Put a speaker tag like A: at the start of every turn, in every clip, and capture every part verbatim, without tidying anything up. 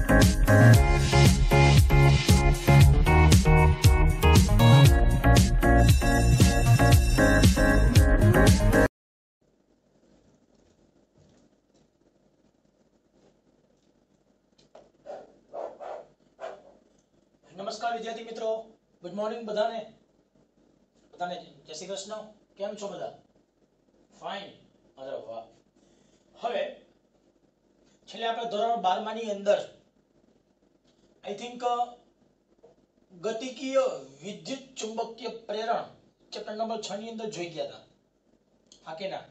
A: નમસ્કાર વિદ્યાર્થી મિત્રો, ગુડ મોર્નિંગ બધાને બધાને જય શ્રી કૃષ્ણ. કેમ છો બધા? ફાઇન. અરે વાહ. હવે છેલ્લે આપણે ધોરણ બાર માં ની અંદર આઈ થિંક ગતિકીય વિદ્યુત ચુંબકીય પ્રેરણ ચેપ્ટર નંબર છ ની અંદર જોઈ ગયા હતા, હા કે ના?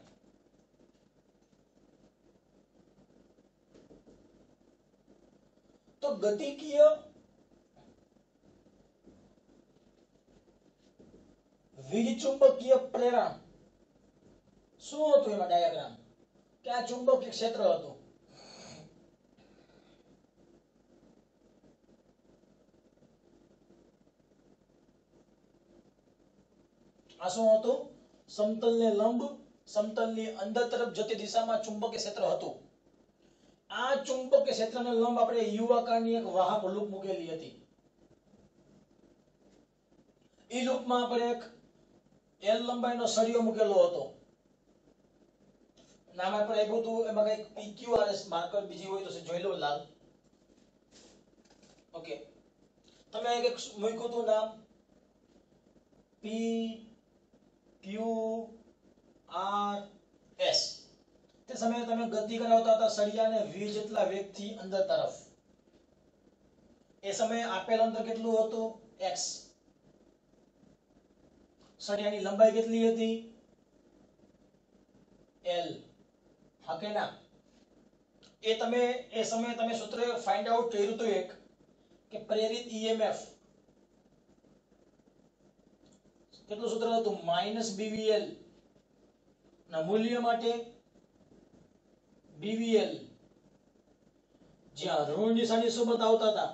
A: તો ગતિકીય વિદ્યુતચુંબકીય પ્રેરણ શું હતું? એમાં ડાયાગ્રામ કે આ ચુંબકીય ક્ષેત્ર હતું. આ શું હતું? સમતલને લંબ, સમતલની અંદર તરફ જતી દિશામાં ચુંબકીય ક્ષેત્ર હતું. આ ચુંબકીય ક્ષેત્રને લંબ આપણે યુ આકારની એક વાહક લૂપ મૂકેલી હતી. એ લૂપમાં આપણે એક એલ લંબાઈનો સળિયો મૂકેલો હતો. નામ આપણે આપ્યું હતું, એમાં કઈક પીક્યુઆરએસ માર્કર બીજી હોય તો જોઈ લો લાલ. ઓકે, તમે એક મૂક્યું હતું નામ પી ક્યુ આર એસ. તે સમયે તમે ગતિ કરાવતા હતા સળિયાને વી જેટલા વેગથી અંદર તરફ. એ સમયે આપેલ અંતર કેટલું હતું? x. સળિયાની લંબાઈ કેટલી હતી? l. હા કે ના? એ તમે એ સમયે તમે સૂત્ર ફાઇન્ડ આઉટ કર્યું હતું એક કે પ્રેરિત ઈએમએફ કેટલું સૂત્ર હતું? માઈનસ બીવીએલ ના મૂલ્ય માટે બીવીએલ જ્યાં ઋણ નિશાની શું બતાવતા હતા?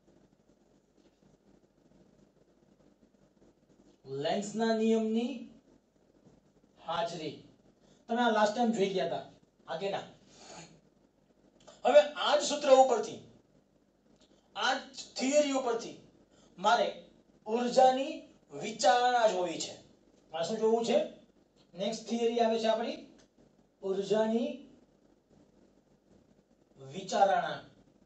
A: લેન્સના નિયમની હાજરી. તમે આ લાસ્ટ ટાઈમ જોઈ ગયા હતા, હા કે ના? હવે આ જ સૂત્ર ઉપરથી, આ જ થિયરી ઉપરથી મારે ઊર્જાની વિચારણા જોવી છે. મારે શું જોવું છે? નેક્સ્ટ થિયરી આવે છે આપણી ઊર્જાની વિચારણા.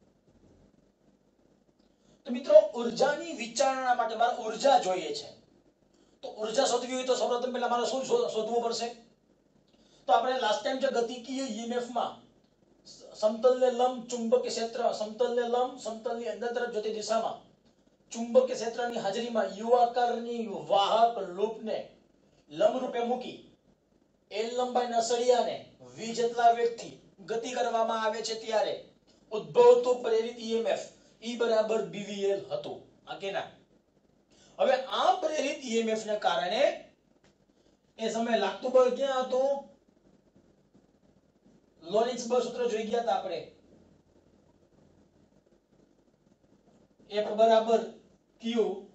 A: તો મિત્રો, ઊર્જાની વિચારણા માટે મારે ઊર્જા જોઈએ છે. તો ઊર્જા શોધવી હોય તો સૌપ્રથમ પહેલા મારે શું શોધવું પડશે? તો આપણે લાસ્ટ ટાઈમ જે ગતિકીય ઈએમએફ માં સમતલને લંબ ચુંબકીય ક્ષેત્ર, સમતલને લંબ સમતલની અંદર તરફ જતી દિશામાં ચુંબકીય ક્ષેત્રની હાજરીમાં યુ આકારની વાહક લૂપને લંબ રૂપે મૂકી એલ લંબાઈના સળિયાને વી જેટલા વેગથી ગતિ કરવામાં આવે છે ત્યારે ઉદ્ભવતું પ્રેરિત ઈએમએફ E બરાબર બીવીએલ હતું, આ કે ના? હવે આ પ્રેરિત ઈએમએફ ને કારણે એ સમય લાગતું બળ ક્યાં હતું? લોરેન્ટ્ઝ બળ સૂત્ર જોઈ ગયા હતા આપણે. F બરાબર Q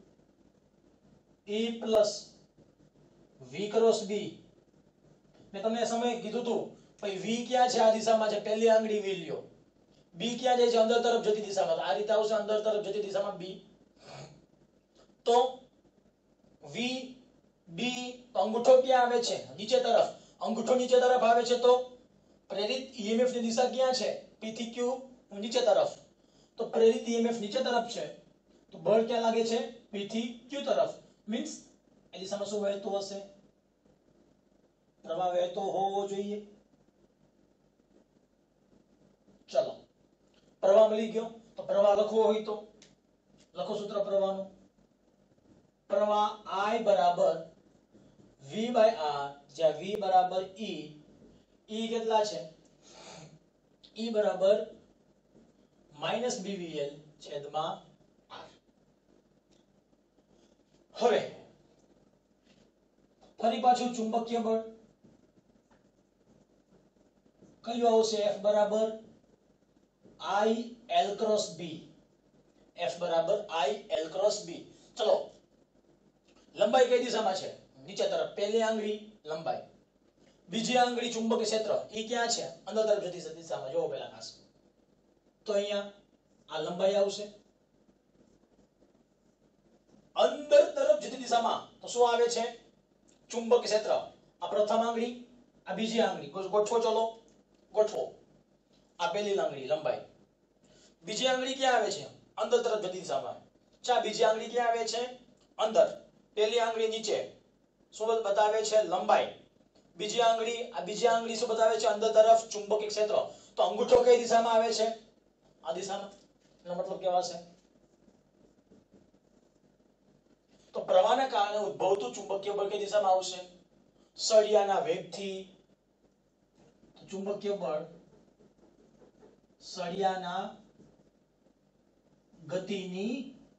A: E plus V cross B. મેં તમને સમય કીધું હતું ભાઈ V ક્યાં છે? આ દિશામાં છે, પહેલી આંગળી V લ્યો. B ક્યાં જાય છે? અંદર તરફ જતી દિશામાં. આ રીતે આવશે, અંદર તરફ જતી દિશામાં B. તો V B અંગૂઠો ક્યાં આવે છે? નીચે તરફ. અંગૂઠો નીચે તરફ આવે છે તો પ્રેરિત ઈએમએફ ની દિશા ક્યાં છે? P થી Q નીચે તરફ. તો પ્રેરિત ઈએમએફ નીચે તરફ છે તો બળ ક્યાં લાગે છે? P થી Q તરફ. મીન્સ એ દિશામાં શું વહેતું હશે? પ્રવાહ વહેતો હોવો જોઈએ. ચલો, પ્રવાહ મળી ગયો. તો પ્રવાહ લખવો હોય તો લખો સૂત્ર પ્રવાહનું. પ્રવાહ I બરાબર V by R, જ્યાં V બરાબર E. E કેટલા છે? E બરાબર માઈનસ બીવીએલ છેદમાં R. હવે ફરી પાછું ચુંબકીય બળ કયું આવશે? F બરાબર I L cross B. F બરાબર I L ક્રોસ B. ચલો, લંબાઈ કઈ દિશામાં છે? નીચે તરફ. પહેલી આંગળી લંબાઈ, બીજી આંગળી ચુંબકીય ક્ષેત્ર એ ક્યાં છે? અંદર તરફ જતી દિશામાં. જોવો પહેલા ખાસ તો અહીંયા આ લંબાઈ આવશે અંદર તરફ જતી દિશામાં તો શું આવે છે ચુંબક ક્ષેત્ર આ પ્રથમ આંગળી આ બીજી આંગળી ગોઠવો ચલો ગોઠવો આ પહેલી આંગળી લંબાઈ બીજી આંગળી ક્યાં આવે છે અંદર તરફ જતી દિશામાં ચા બીજી આંગળી ક્યાં આવે છે અંદર પહેલી આંગળી નીચે શું બતાવે છે લંબાઈ બીજી આંગળી આ બીજી આંગળી શું બતાવે છે અંદર તરફ ચુંબકીય ક્ષેત્ર તો અંગૂઠો કઈ દિશામાં આવે છે આ દિશામાં એનો મતલબ કેવા છે તો પ્રવાહને કારણે ઉદ્ભવતું ચુંબકીય બળ કઈ દિશામાં આવશે સળિયાના વેગથી ચુંબકીય બળ સળિયાના ગતિની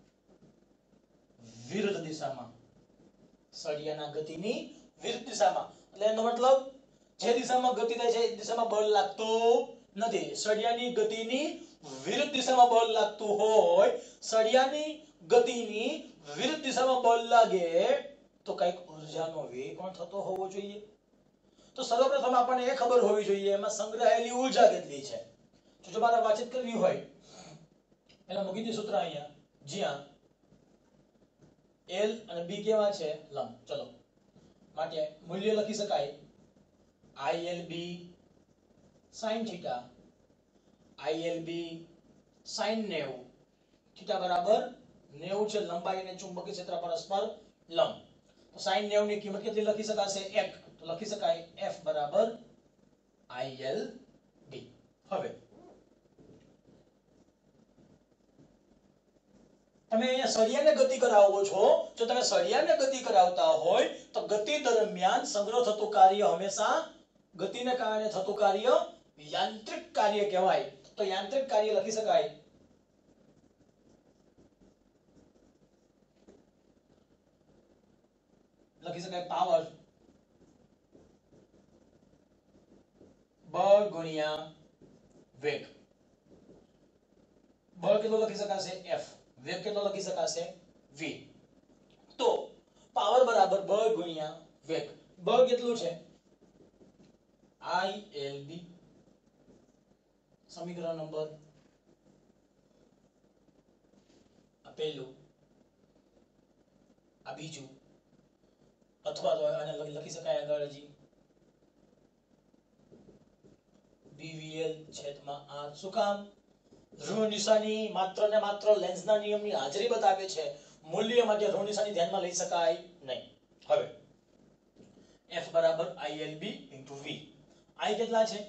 A: વિરુદ્ધ દિશામાં સળિયાના ગતિની વિરુદ્ધ દિશામાં એટલે એનો મતલબ જે દિશામાં ગતિ થાય છે એ દિશામાં બળ લાગતું નથી સળિયાની ગતિની વિરુદ્ધ દિશામાં બળ લાગતું હોય સળિયાની ગતિની વિરુદ્ધ દિશામાં બળ લાગે તો કઈક ઊર્જાનો વ્યય પણ થતો હોવો જોઈએ તો સર્વપ્રથમ આપણને એ ખબર હોવી જોઈએ એમાં સંગ્રહાયેલી ઊર્જા કેટલી છે જો મારે વાતચીત કરવી હોય એના મૂકી દે સૂત્ર અહીંયા જ્યાં L અને B કેવા છે લંબ ચલો માટે મૂલ્ય લખી શકાય I L B sin θ I L B sin નેવું θ બરાબર નેવું છે લંબાઈ અને ચુંબકીય ક્ષેત્ર પરસ્પર લંબ તો sin નેવું ની કિંમત કેટલી લખી શકાશે એક તો લખી શકાય F બરાબર I L B હવે તમે અહીંયા સળિયાને ગતિ કરાવો છો જો તમે સળિયાને ગતિ કરાવતા હોય તો ગતિ દરમિયાન સંગ્રહ થતું કાર્ય હંમેશા ગતિને કારણે થતું કાર્ય યાંત્રિક કાર્ય કહેવાય તો યાંત્રિક કાર્ય લખી શકાય લખી શકાય પાવર બળ ગુણ્યા વેગ બળ કેટલો લખી શકાશે F વેગ કેટલો લખી શકાશે V તો પાવર બરાબર બળ ગુણ્યા વેગ બળ કેટલું છે I L B સમીકરણ નંબર આ પહેલું આ બીજું અથવા તો આને લખી શકાય આગળ હજી B V L છેદમાં R શું કામ ઋણ નિશાની માત્ર ને માત્ર લેન્સના નિયમની હાજરી બતાવે છે મૂલ્ય માટે ઋણ નિશાની ધ્યાનમાં લઈ શકાય નહીં હવે F બરાબર I L B * V I કેટલા છે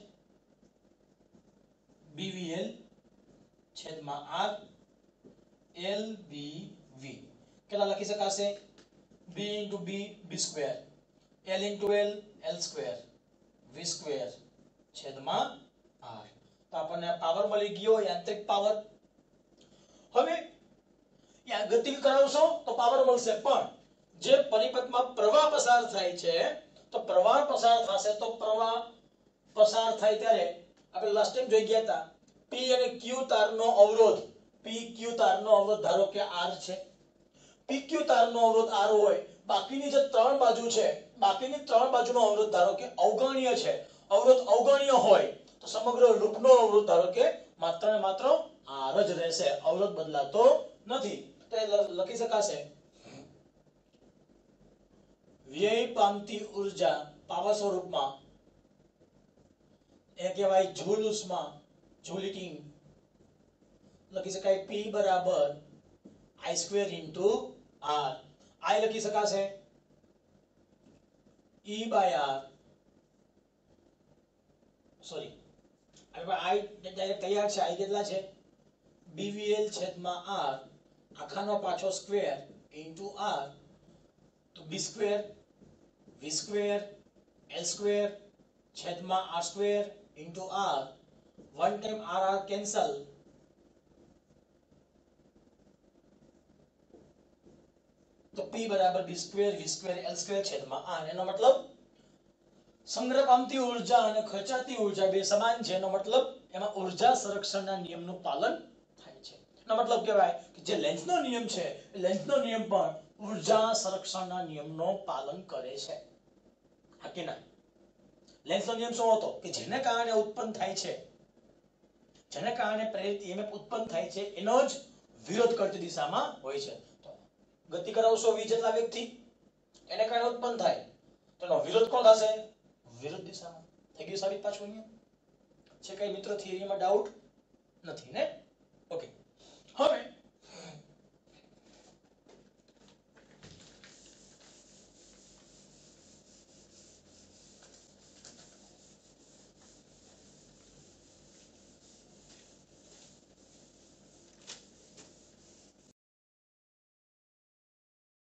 A: B V L છેદમાં R L B V કેટલા લખી શકાશે B * B B square L * L L square V square છેદમાં R તો આપણને પાવર મળી ગયો યાંત્રિક પાવર હવે યા ગતિ કરાવશો તો પાવર મળશે પણ જે પરિપથમાં પ્રવાહ પસાર થાય છે તો પ્રવાહ પસાર થશે તો પ્રવાહ પસાર થાય ત્યારે આપણે લાસ્ટ ટાઈમ જોઈ ગયા હતા P અને Q તારનો અવરોધ P Q તારનો અવરોધ ધારો કે R છે P Q તારનો અવરોધ R હોય બાકીની જે ત્રણ બાજુ છે બાકીની ત્રણ બાજુનો અવરોધ ધારો કે અવગણ્ય છે અવરોધ અવગણ્ય હોય તો સમગ્ર લૂપનો અવરોધ ધારો કે માત્ર ને માત્ર R જ રહેશે અવરોધ બદલાતો નથી તો લખી શકાશે વ્યય પામતી ઊર્જા પાવર સ્વરૂપમાં એ કહેવાય જૂલ ઉષ્મા જૂલ હીટિંગ લખી શકાય P બરાબર I square into R I લખી શકાશે E by R sorry I direct તૈયાર છે I કેટલા છે B V L છેદમાં R આખાનો પાછો સ્ક્વેર ઇન્ટુ R તો B square V square L square છેદમાં R square into R one time R R cancel તો P બરાબર B square V square L square છેદમાં R એનો મતલબ સંગ્રહ પામતી ઊર્જા અને ખર્ચાતી ઊર્જા બે સમાન છે એનો મતલબ એમાં ઊર્જા સંરક્ષણના નિયમનું પાલન થાય છે એનો મતલબ કહેવાય કે જે લેન્સનો નિયમ છે એ લેન્સનો નિયમ પણ ઊર્જા સંરક્ષણના નિયમનો પાલન કરે છે હા કે ના લેન્સનો નિયમ શું હતો કે જેને કારણે ઉત્પન્ન થાય છે જેને કારણે પ્રેરિત ઈએમએફ ઉત્પન્ન થાય છે એનો જ વિરોધ કરતી દિશામાં હોય છે. તો ગતિ કરાવશો v જેટલા વેગથી એને કારણે ઉત્પન્ન થાય તો એનો વિરોધ કોણ થશે? વિરુદ્ધ દિશામાં. થઈ ગયું સાબિત પાછું અહીંયા? છે કઈ મિત્રો થિયરીમાં ડાઉટ નથી ને? ઓકે, હવે